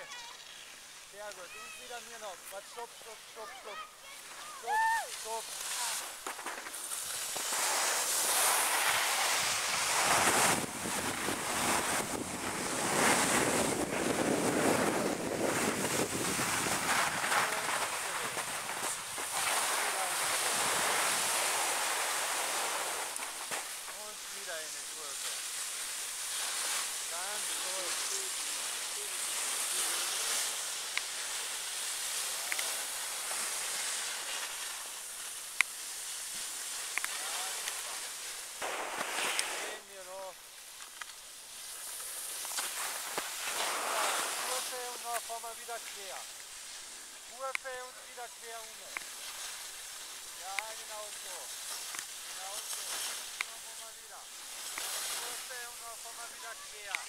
Sehr gut. Und wieder mir noch. Warte, stopp. Stopp. Und wieder eine Kurve. Ganz ruhig. Gehen wir noch. Kurve und dann fahren wir wieder quer. Kurve und wieder quer um. Ja, genau so. Dann fahren wir wieder quer.